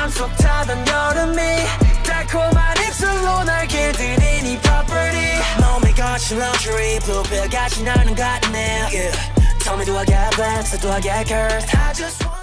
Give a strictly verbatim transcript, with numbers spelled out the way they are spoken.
속 타던 여름이 달콤한 입술로 날 길들인 이 property 몸에 거친 luxury blue pill 같이 나는 같네 yeah. Tell me do I get blessed or do I get cursed I just want